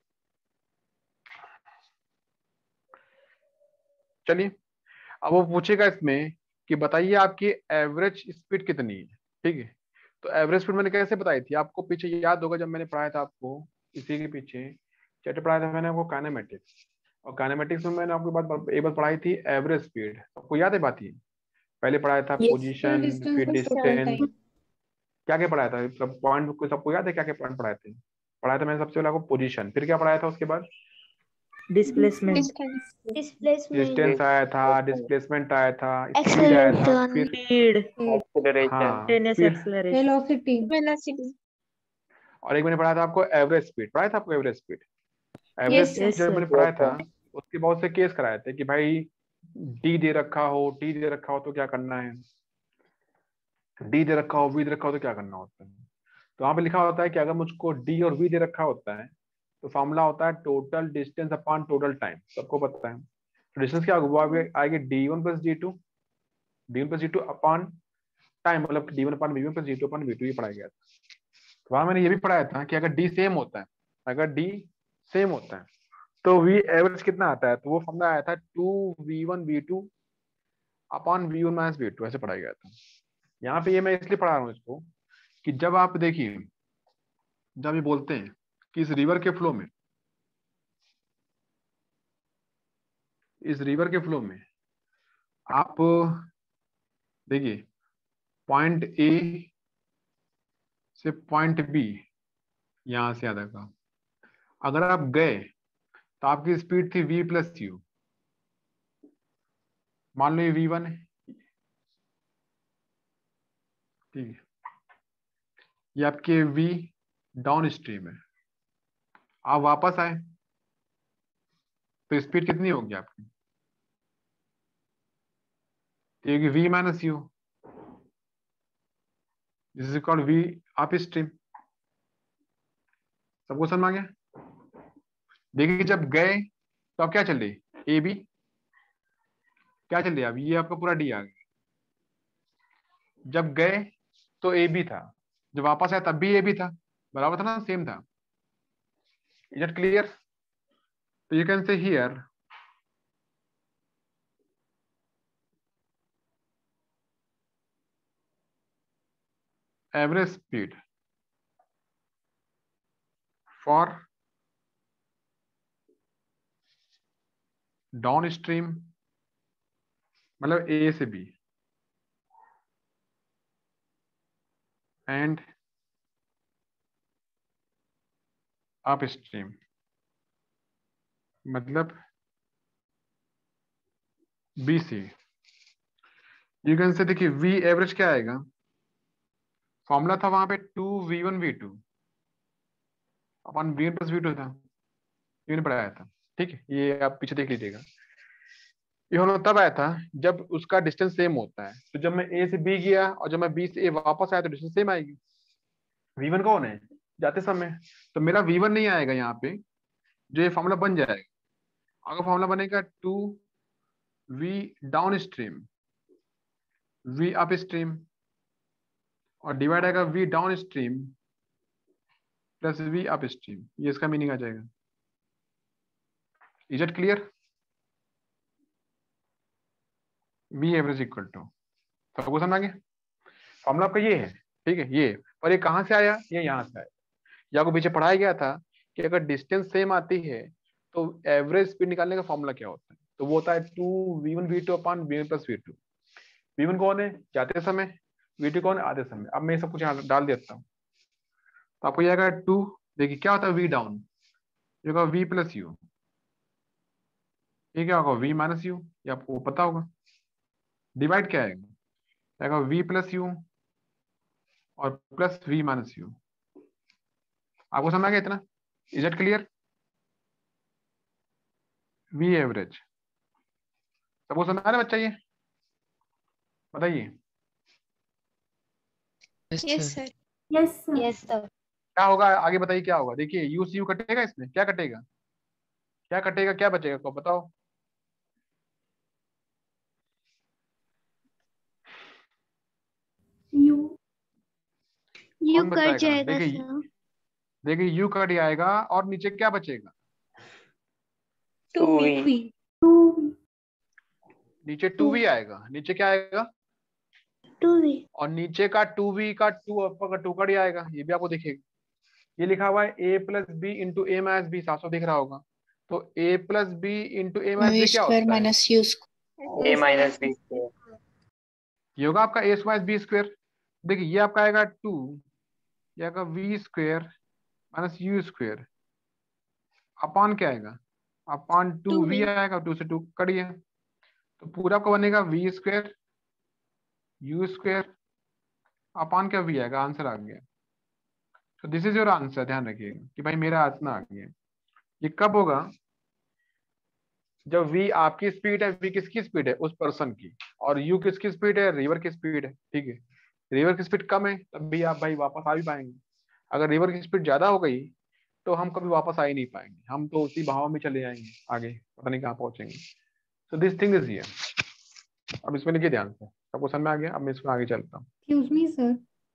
चलिए अब वो पूछेगा इसमें कि बताइए आपकी एवरेज स्पीड कितनी है, ठीक है। तो एवरेज स्पीड मैंने कैसे बताई थी आपको, पीछे याद होगा जब मैंने पढ़ाया था आपको, इसी के पीछे चैप्टर पढ़ाया था मैंने आपको काइनेमेटिक्स, और काइनेमेटिक्स में मैंने आपको बात एक बात पढ़ाई थी एवरेज स्पीड, आपको याद है बात ये, पहले पढ़ाया था पोजीशन, फिर डिस्टेंस, क्या क्या पढ़ाया था, सब पॉइंट को सबको याद है, क्या क्या पॉइंट पढ़ाए थे, पढ़ाया था मैंने सबसे पहले आपको पोजीशन, फिर क्या पढ़ाया था उसके बाद, डिस्प्लेसमेंट, Displacement. डिस्टेंस आया था, डिस्प्लेसमेंट आया था, स्पीड आया था, Acceleration. फिर स्पीड, एक्सीलरेशन, हाँ टेनियस फिर एक्सेलरेशन, वेलोसिटी, Velocity. और एक मैंने पढ़ाया था आपको एवरेज स्पीड, पढ़ाया था आपको average speed. Yes, average sir. जब मैंने Yes, पढ़ाया sir. था उसके बहुत से केस कराए थे कि भाई डी दे रखा हो, टी दे रखा हो तो क्या करना है, डी दे रखा हो, वी दे रखा हो तो क्या करना होता है। तो वहां पे लिखा होता है कि अगर मुझको डी और वी दे रखा होता है तो फॉर्मूला होता है total distance upon total time, सबको पता है। तो डिस्टेंस क्या होगा, वो आएगी D one plus D two, D one plus D two upon time, मतलब D one upon v one plus D two upon v two, ये पढ़ाया गया था। तो वहां मैंने ये भी पढ़ाया था कि अगर डी सेम होता है, अगर डी सेम होता है तो वी एवरेज कितना आता है, तो वो फॉर्मूला आया था two v one v two upon v one minus v two, ऐसे पढ़ाया गया था। यहाँ पे ये मैं इसलिए पढ़ा रहा हूँ इसको कि जब आप देखिए, जब ये बोलते हैं कि इस रिवर के फ्लो में, इस रिवर के फ्लो में आप देखिए पॉइंट ए से पॉइंट बी, यहां से आधा का अगर आप गए तो आपकी स्पीड थी v प्लस यू, मान लो ये वी वन है, ठीक है, ये आपके v डाउन स्ट्रीम है। आप वापस आए तो स्पीड कितनी होगी आपकी? ये होगी v minus u, this is called v up stream. सबको समझ आ गया? देखिए जब गए तो अब क्या चल रही, ए बी क्या चल रही है, अब ये आपका पूरा डी आ गया। जब गए तो ए बी था, जब वापस आया तब भी ए बी था, बराबर था ना, सेम था। Is it clear? तो you can say here average speed for down stream मतलब ए से बी एंड अप स्ट्रीम मतलब B C. You can say देखिए वी एवरेज क्या आएगा, फॉर्मूला था वहां पे two v one v two upon v one plus v two था, ये नहीं पढ़ाया था। ठीक है, ये आप पीछे देख लीजिएगा। ये हम लोग तब आया था जब उसका डिस्टेंस सेम होता है। तो जब मैं ए से बी गया और जब मैं बी से ए वापस आया तो डिस्टेंस सेम आएगी। वी वन कौन है जाते समय, तो मेरा वी वन नहीं आएगा यहाँ पे, जो ये फॉर्मूला बन जाएगा। अगर फॉर्मूला बनेगा two v down stream v up stream और डिवाइड आएगा v down stream plus v up stream, ये इसका मीनिंग आ जाएगा। Is it clear? V average equal to, सबको समझ आ गया? फॉर्मूला आपका ये है, ठीक है। ये पर ये कहाँ से आया, ये यहाँ से आया। ये आपको पीछे पढ़ाया गया था कि अगर डिस्टेंस सेम आती है तो एवरेज स्पीड निकालने का फॉर्मूला क्या होता है, तो वो होता है two v one v two upon v one plus v two. V one कौन है जाते समय, वी टू कौन है आते समय। अब मैं सब कुछ यहाँ डाल देता हूँ तो आपको ये आएगा टू, देखिए क्या होता है वी डाउन, ये होगा वी प्लस यू, ये क्या होगा वी माइनस यू, ये आपको पता होगा। डिवाइड क्या आएगा, आएगा वी प्लस यू और प्लस वी माइनस यू। आपको समझ आ गया इतना? Is it clear? V average सबको समझ आ रहा है बच्चा, ये बताइए। Yes sir. Yes sir. Yes sir. क्या होगा आगे बताइए, क्या होगा? देखिए यू सी यू कटेगा, इसमें क्या कटेगा, क्या कटेगा, क्या बचेगा, को बताओ। यू यू कौन कट बताएगा? जाएगा देखिए सर। देखिए यू कट आएगा और नीचे क्या बचेगा, टू वी। टू नीचे टू वी आएगा, नीचे क्या आएगा टू वी और नीचे का टू वी का टू ऊपर का टू कट ही आएगा। ये भी आपको दिखेगा, ये लिखा हुआ है A plus B into A minus B, साफ साफ दिख रहा होगा। तो A plus B into A minus B क्या होता है, minus u A minus B. ये होगा आपका ए माइनस बी स्क्वायर। देखिए ये आपका आएगा टू, ये आएगा v square minus u square upon क्या आएगा, अपॉन टू वी आएगा, टू से टू कट गया तो पूरा आपको बनेगा v square u square upon क्या वी आएगा, आंसर आ गया। तो दिस इज योर आंसर। ध्यान रखिएगा कि भाई मेरा आंसर आ गया। ये कब होगा, जब v आपकी स्पीड है, v किसकी स्पीड है, उस पर्सन की, और u किसकी स्पीड है, रिवर की स्पीड है। ठीक है, रिवर की स्पीड कम है तब भी आप भाई वापस आ भी पाएंगे। अगर रिवर की स्पीड ज्यादा हो गई तो हम कभी वापस आ ही नहीं पाएंगे, हम तो उसी बहाव में चले जाएंगे आगे, पता नहीं कहाँ पहुंचेंगे। So this thing is here. अब इसमें लिखिए ध्यान से, सबको समझ में आ गया? अब मैं इसमें आगे चलता हूँ। Excuse me, sir.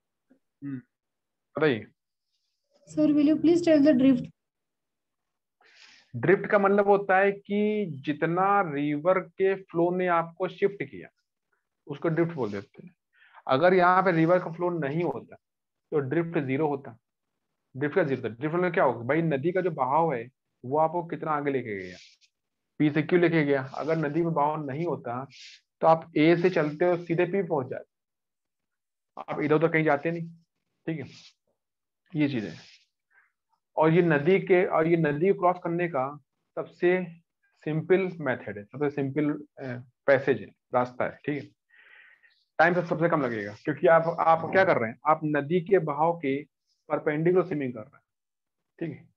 बताइए। Sir, will you please tell the drift? Drift का मतलब होता है कि जितना रिवर के फ्लो ने आपको शिफ्ट किया उसको ड्रिफ्ट बोल देते हैं। अगर यहाँ पे रिवर का फ्लो नहीं होता तो ड्रिफ्ट जीरो होता। ड्रिफ्ट का जीरो, ड्रिफ्ट में क्या होगा भाई, नदी का जो बहाव है वो आपको कितना आगे लेके गया, पी से क्यू लेके गया। अगर नदी में बहाव नहीं होता तो आप ए से चलते हो सीधे पी पहुंच जाते, आप इधर उधर कहीं जाते नहीं। ठीक है, ये चीज है। और ये नदी के और ये नदी क्रॉस करने का सबसे सिंपल मेथड है, सबसे सिंपल पैसेज है, रास्ता है। ठीक है, टाइम से सबसे कम लगेगा, क्योंकि आप आप क्या कर रहे हैं, आप नदी के बहाव के परपेंडिकुलर स्विमिंग कर रहे हैं। ठीक है,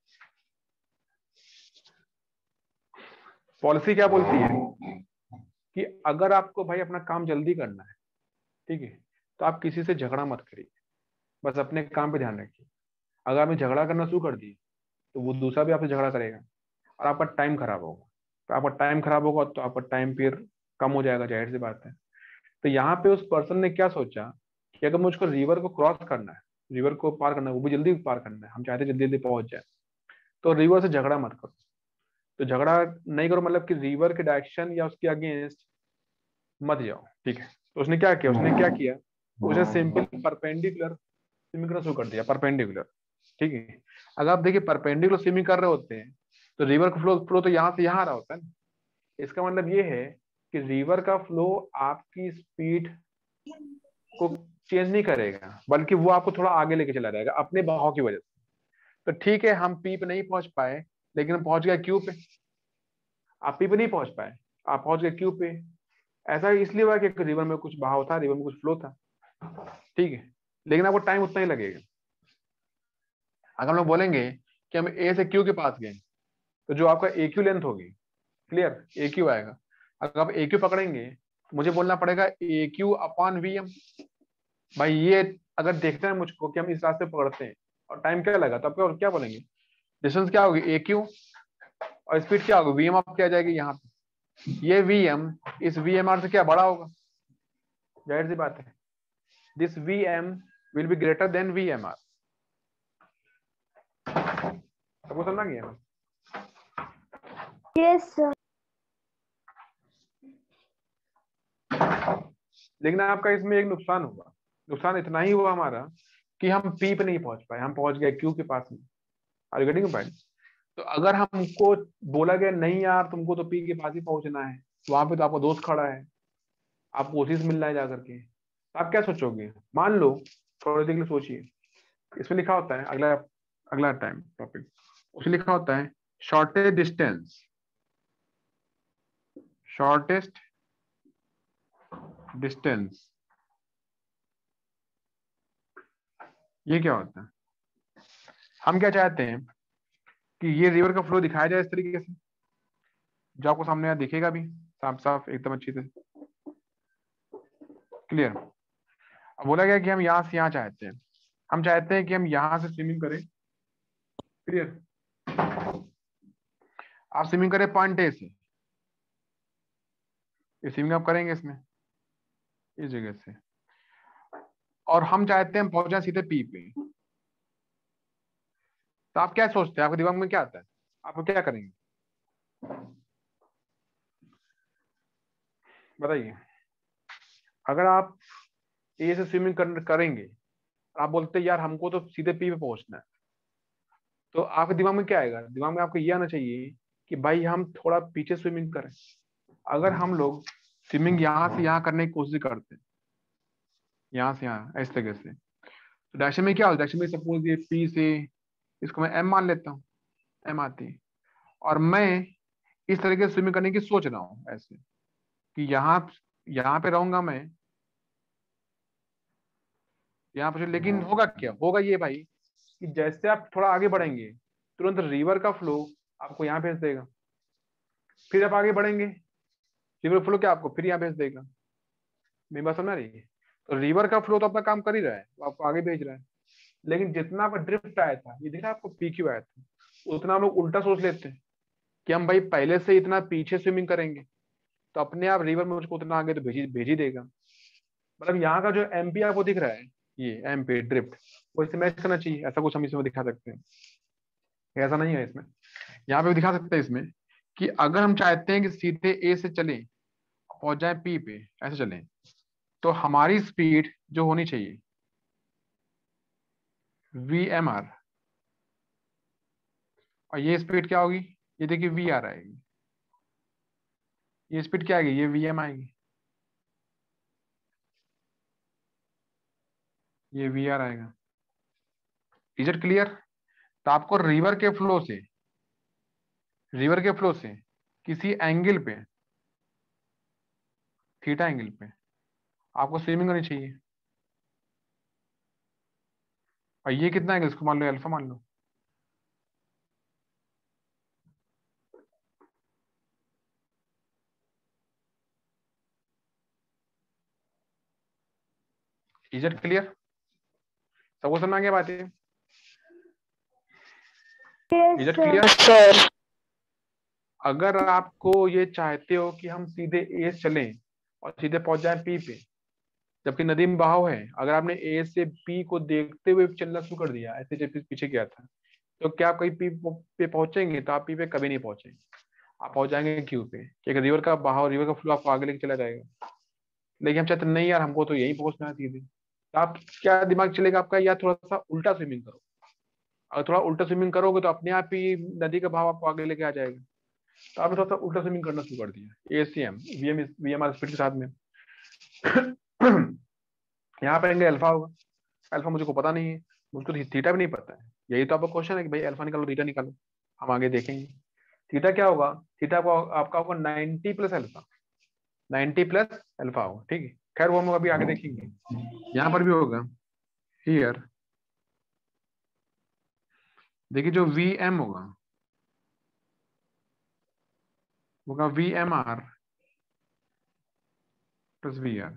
पॉलिसी क्या बोलती है कि अगर आपको भाई अपना काम जल्दी करना है, ठीक है, तो आप किसी से झगड़ा मत करिए, बस अपने काम पे ध्यान रखिए। अगर आपने झगड़ा करना शुरू कर दिए तो वो दूसरा भी आपसे झगड़ा करेगा और आपका टाइम खराब होगा। तो आपका टाइम खराब होगा तो आपका टाइम फिर कम हो जाएगा, जाहिर सी बात है। तो यहाँ पे उस पर्सन ने क्या सोचा कि अगर मुझको रिवर को क्रॉस करना है, रिवर को पार करना है, वो भी जल्दी पार करना है, हम चाहते हैं जल्दी जल्दी पहुंच जाए, तो रिवर से झगड़ा मत करो। तो झगड़ा नहीं करो मतलब कि रिवर के डायरेक्शन या उसके अगेंस्ट मत जाओ। ठीक है, तो उसने क्या किया, उसने क्या किया, उसने सिंपल परपेंडिकुलर स्विमिंग करना शुरू कर दिया, परपेंडिकुलर। ठीक है, अगर आप देखिए परपेंडिकुलर स्विमिंग कर रहे होते हैं तो रिवर का फ्लो फ्लो तो यहाँ से यहाँ आ रहा होता है ना। इसका मतलब ये है कि रिवर का फ्लो आपकी स्पीड को चेंज नहीं करेगा, बल्कि वो आपको थोड़ा आगे लेके चला जाएगा अपने बहाव की वजह से। तो ठीक है, हम पी पे नहीं पहुंच पाए, लेकिन हम पहुंच गए क्यू पे। आप पी पे नहीं पहुंच पाए, आप पहुंच गए क्यू पे। ऐसा इसलिए हुआ कि रिवर में कुछ बहाव था, रिवर में कुछ फ्लो था। ठीक है, लेकिन आपको टाइम उतना ही लगेगा। अगर हम लोग बोलेंगे कि हम ए से क्यू के पास गए, तो जो आपका ए क्यू लेंथ होगी, क्लियर, ए क्यू आएगा। अगर आप ए क्यू पकड़ेंगे तो मुझे बोलना पड़ेगा A Q upon v M. भाई ये अगर देखते हैं मुझको कि हम इस रास्ते पकड़ते हैं और टाइम क्या लगा, तो आप क्या क्या बोलेंगे, डिस्टेंस क्या होगी ए क्यू और स्पीड क्या होगी वी एम। आप क्या जाएगी यहाँ पे, ये वी एम इस वी एम आर से क्या बड़ा होगा, जाहिर सी बात है, this v M will be greater than v M R. सबको समझ गया? Yes sir. लेकिन आपका इसमें एक नुकसान हुआ, नुकसान इतना ही हुआ हमारा कि हम पी पे नहीं पहुंच पाए, हम पहुंच गए क्यू के पास में। Are you getting point? तो अगर हमको बोला गया नहीं यार तुमको तो पी के पास ही पहुंचना है, वहां पे तो आपका दोस्त खड़ा है, आपको उसी से मिलना है जाकर के, तो आप क्या सोचोगे? मान लो, थोड़ी देर के लिए सोचिए, इसमें लिखा होता है अगला अगला टाइम टॉपिक, उसमें लिखा होता है शॉर्टेस्ट डिस्टेंस, शॉर्टेस्ट डिस्टेंस। ये क्या होता है? हम क्या चाहते हैं कि ये रिवर का फ्लो दिखाया जाए इस तरीके से, जो आपको सामने यहाँ दिखेगा भी साफ साफ एकदम अच्छी से, क्लियर। अब बोला गया कि हम यहाँ से यहाँ चाहते हैं, हम चाहते हैं कि हम यहाँ से स्विमिंग करें, क्लियर। आप स्विमिंग करें पॉइंट ए से, ये स्विमिंग आप करेंगे इसमें इस जगह से, और हम चाहते हैं हम पहुंच जाए सीधे पी पे। तो आप क्या सोचते हैं, आपके दिमाग में क्या आता है, आप क्या करेंगे बताइए? अगर आप ए से स्विमिंग कर, करेंगे, आप बोलते हैं यार हमको तो सीधे पी पे पहुंचना है, तो आपके दिमाग में क्या आएगा? दिमाग में आपको ये आना चाहिए कि भाई हम थोड़ा पीछे स्विमिंग करें। अगर हम लोग स्विमिंग यहाँ से यहाँ करने की कोशिश करते हैं, यहाँ से यहाँ इस तरीके से, तो डायरेक्शन में क्या होता है, डायरेक्शन में सपोज ये पी से इसको मैं एम मान लेता हूँ, एम आती है, और मैं इस तरीके से स्विमिंग करने की सोच रहा हूँ ऐसे कि यहाँ यहाँ पे रहूंगा मैं यहाँ पे, लेकिन होगा क्या, होगा ये भाई कि जैसे आप थोड़ा आगे बढ़ेंगे तुरंत रिवर का फ्लो आपको यहाँ भेज देगा, फिर आप आगे बढ़ेंगे रिवर फ्लो क्या आपको फिर यहाँ भेज देगा। मेरी बात समझ रही है? तो रिवर का फ्लो तो अपना काम कर ही रहा है, वो आपको आगे भेज रहा है, लेकिन जितना आपका ड्रिफ्ट आया था, ये देखा आपको पी क्यू आया था, उतना हम लोग उल्टा सोच लेते हैं कि हम भाई पहले से इतना पीछे स्विमिंग करेंगे तो अपने आप रिवर में मुझको उतना आगे तो भेज भेज ही देगा। मतलब यहाँ का जो एमपी आपको दिख रहा है, ये एमपी ड्रिफ्ट, वो इससे मैच करना चाहिए, ऐसा कुछ हम इसमें दिखा सकते हैं। ऐसा नहीं है इसमें, यहाँ पे दिखा सकते हैं इसमें कि अगर हम चाहते हैं कि सीधे ए से चले पहुंच जाए पी पे, ऐसे चले, तो हमारी स्पीड जो होनी चाहिए वी एम आर, और ये स्पीड क्या होगी, ये देखिए वी आर आएगी, ये स्पीड क्या आएगी, ये वी एम आएगी, ये वी आर आएगा। Is it clear? तो आपको रिवर के फ्लो से रिवर के फ्लो से किसी एंगल पे, थीटा एंगल पे आपको स्विमिंग करनी चाहिए। और ये कितना है, इसको मान लो अल्फा मान लो। Is it clear? सबको समझ में आ गया बात है? Is it clear? अगर आपको ये चाहते हो कि हम सीधे ए चलें और सीधे पहुंच जाए पी पे, जबकि नदी में बहाव है, अगर आपने ए से पी को देखते हुए चलना शुरू कर दिया ऐसे जब पीछे गया था, तो क्या आप कहीं पी पे पहुंचेंगे? तो आप पी पे कभी नहीं पहुंचेंगे, आप पहुंच जाएंगे क्यू पे, क्योंकि रिवर का बहाव, रिवर का फ्लो आपको आगे लेके चला जाएगा। लेकिन हम चाहते नहीं यार, हमको तो यही पहुंचना है सीधे, तो आप क्या दिमाग चलेगा आपका, या थोड़ा सा उल्टा स्विमिंग करो। अगर थोड़ा उल्टा स्विमिंग करोगे तो अपने आप ही नदी का बहाव आपको आगे लेके आ जाएगा। तो आपने थोड़ा सा उल्टा स्विमिंग करना शुरू कर दिया एसीएम वीएम वीएमआर स्पीड के साथ में। यहाँ पे एंगल अल्फा होगा, अल्फा मुझे को पता नहीं है, मुझको थीटा भी नहीं पता है। यही तो आपका क्वेश्चन है कि भाई अल्फा निकालो थीटा निकालो, हम आगे देखेंगे। थीटा क्या होगा? थीटा को आपका होगा ninety plus alpha, ninety plus alpha होगा, ठीक है। खैर वो हम अभी आगे देखेंगे। यहाँ पर भी होगा हियर, देखिए जो वी एम होगा होगा v M R plus v R.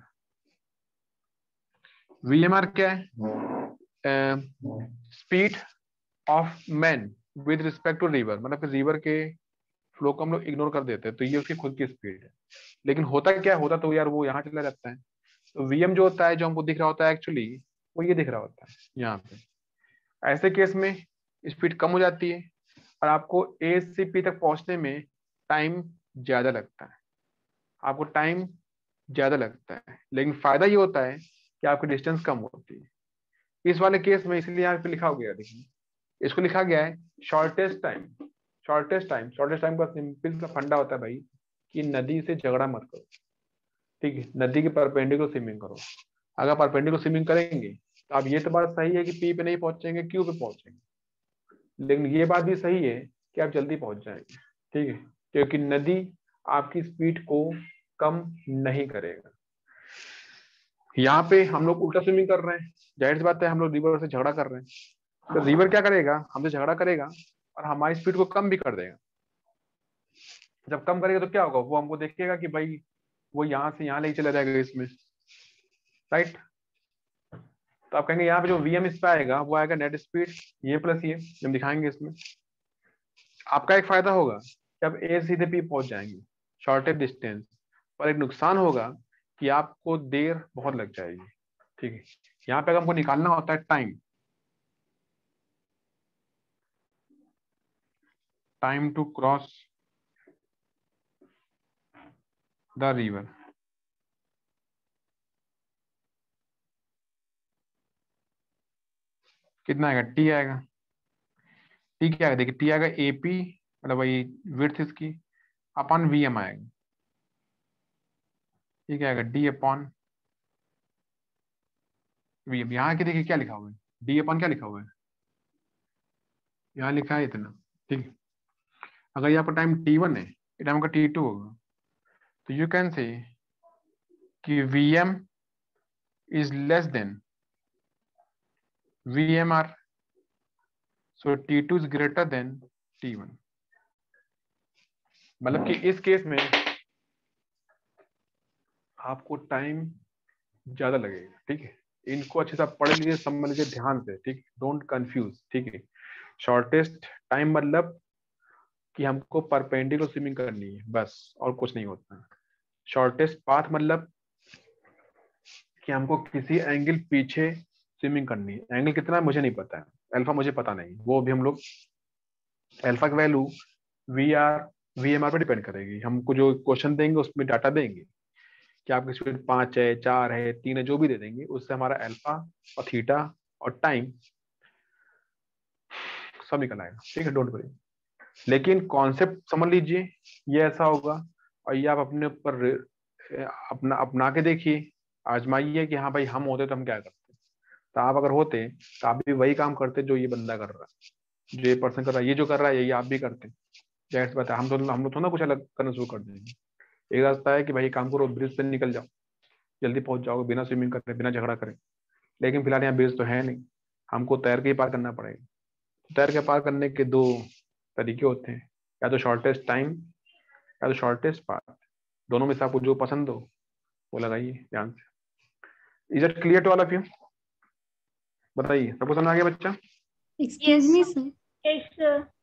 V M R क्या है? Speed of man with respect to river, मतलब कि रिवर के फ्लो को हम लोग इग्नोर कर देते हैं, तो ये उसकी खुद की स्पीड है। लेकिन होता क्या होता तो यार वो यहाँ चला जाता है। तो वीएम जो होता है, जो हमको दिख रहा होता है एक्चुअली, वो ये दिख रहा होता है यहाँ पे। ऐसे केस में स्पीड कम हो जाती है और आपको ए से पी तक पहुंचने में टाइम ज्यादा लगता है, आपको टाइम ज्यादा लगता है। लेकिन फायदा ये होता है कि आपकी डिस्टेंस कम होती है इस वाले केस में। इसलिए यहाँ पे लिखा हो गया, देखिए इसको लिखा गया है shortest time. Shortest time shortest time का सिंपल सा फंडा होता है भाई कि नदी से झगड़ा मत करो, ठीक है। नदी के परपेंडिकुलर स्विमिंग करो। अगर परपेंडिकुलर स्विमिंग करेंगे तो आप, ये तो बात सही है कि पी पे नहीं पहुंचेंगे, क्यू पे पहुंचेंगे, लेकिन ये बात भी सही है कि आप जल्दी पहुंच जाएंगे, ठीक है, क्योंकि नदी आपकी स्पीड को कम नहीं करेगा। यहाँ पे हम लोग उल्टा स्विमिंग कर रहे हैं, जाहिर सी बात है हम लोग रिवर से झगड़ा कर रहे हैं, तो रिवर क्या करेगा, हमसे झगड़ा करेगा और हमारी स्पीड को कम भी कर देगा। जब कम करेगा तो क्या होगा, वो हमको देखेगा कि भाई वो यहाँ से यहाँ लेके चला जाएगा इसमें, राइट। तो आप कहेंगे यहाँ पे जो वीएम इस पे आएगा वो आएगा नेट स्पीड, ये प्लस ये हम दिखाएंगे इसमें। आपका एक फायदा होगा कि आप ए सीधे पी पहुंच जाएंगे शॉर्टेज डिस्टेंस, पर एक नुकसान होगा कि आपको देर बहुत लग जाएगी, ठीक है। यहाँ पे हमको निकालना होता है time, time to cross the river. कितना आएगा? टी आएगा। टी क्या आएगा? देखिए टी आएगा एपी, मतलब वही विड्थ इसकी, अपॉन वी एम आएगा। ठीक आएगा डी अपॉन वी एम। यहाँ के देखिए क्या लिखा हुआ है, डी अपॉन क्या लिखा हुआ है, यहाँ लिखा है इतना, ठीक। अगर ये आपका टाइम टी वन है, ये टाइम का टी टू होगा, तो यू कैन से कि v M is less than v M R, so T two is greater than T one. मतलब कि इस केस में आपको टाइम ज्यादा लगेगा, ठीक है। इनको अच्छे से पढ़ लीजिए, समझ लीजिए ध्यान से, ठीक, डोंट कंफ्यूज, ठीक है। शॉर्टेस्ट टाइम मतलब कि हमको परपेंडिकुलर स्विमिंग करनी है बस, और कुछ नहीं होता है। शॉर्टेस्ट पाथ मतलब कि हमको किसी एंगल पीछे स्विमिंग करनी है। एंगल कितना है मुझे नहीं पता है, अल्फा मुझे पता नहीं, वो भी हम लोग अल्फा की value v R v M R पर डिपेंड करेगी। हमको जो क्वेश्चन देंगे उसमें डाटा देंगे कि आपकी स्पीड पांच है, चार है, तीन है, जो भी दे देंगे, उससे हमारा अल्फा और थीटा और टाइम सब निकल आएगा, ठीक है, डोंट वरी। लेकिन कॉन्सेप्ट समझ लीजिए, ये ऐसा होगा और ये आप अपने ऊपर अपना अपना के देखिए, आजमाइए कि हाँ भाई हम होते तो हम क्या करते। तो आप अगर होते तो आप भी वही काम करते जो ये बंदा कर रहा है, जो ये पर्सन कर रहा है, ये जो कर रहा है यही आप भी करते। जाहिर सी बात है, हम तो हम लोग थोड़ा ना कुछ अलग करना शुरू कर देंगे। एक रास्ता है कि भाई काम करो, ब्रिज पे निकल जाओ, जल्दी पहुंच जाओगे बिना स्विमिंग करे, बिना झगड़ा करे। लेकिन फिलहाल यहाँ ब्रिज तो है नहीं, हमको तैर के ही पार करना पड़ेगा। तैर के पार करने के दो तरीके होते हैं, या तो शॉर्टेस्ट टाइम या तो शॉर्टेस्ट पाथ। दोनों में से आपको जो पसंद हो वो लगाइए ध्यान से। Is it clear to all of you? बताइए, सबको समझ आ गया बच्चा? Excuse me, sir. Yes, sir.